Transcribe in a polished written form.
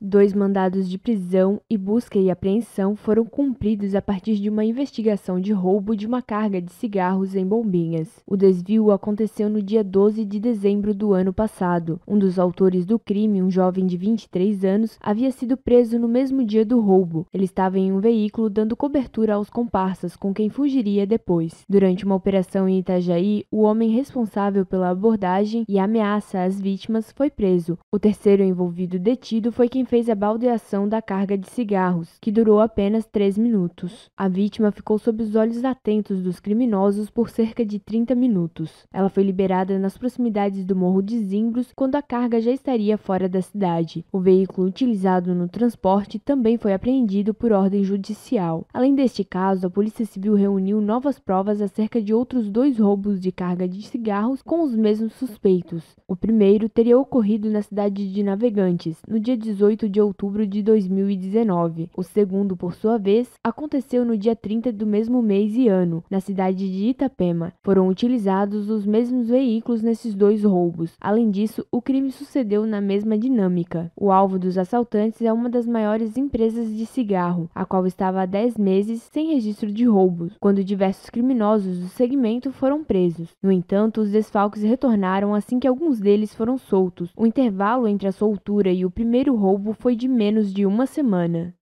2 mandados de prisão e busca e apreensão foram cumpridos a partir de uma investigação de roubo de uma carga de cigarros em Bombinhas. O desvio aconteceu no dia 12 de dezembro do ano passado. Um dos autores do crime, um jovem de 23 anos, havia sido preso no mesmo dia do roubo. Ele estava em um veículo dando cobertura aos comparsas com quem fugiria depois. Durante uma operação em Itajaí, o homem responsável pela abordagem e ameaça às vítimas foi preso. O terceiro envolvido detido foi quem fez a baldeação da carga de cigarros, que durou apenas 3 minutos. A vítima ficou sob os olhos atentos dos criminosos por cerca de 30 minutos. Ela foi liberada nas proximidades do Morro de Zimbros quando a carga já estaria fora da cidade. O veículo utilizado no transporte também foi apreendido por ordem judicial. Além deste caso, a Polícia Civil reuniu novas provas acerca de outros 2 roubos de carga de cigarros com os mesmos suspeitos. O primeiro teria ocorrido na cidade de Navegantes, no dia 18 de outubro de 2019. O segundo, por sua vez, aconteceu no dia 30 do mesmo mês e ano, na cidade de Itapema. Foram utilizados os mesmos veículos nesses 2 roubos. Além disso, o crime sucedeu na mesma dinâmica. O alvo dos assaltantes é uma das maiores empresas de cigarro, a qual estava há 10 meses sem registro de roubos, quando diversos criminosos do segmento foram presos. No entanto, os desfalques retornaram assim que alguns deles foram soltos. O intervalo entre a soltura e o primeiro roubo foi de menos de uma semana.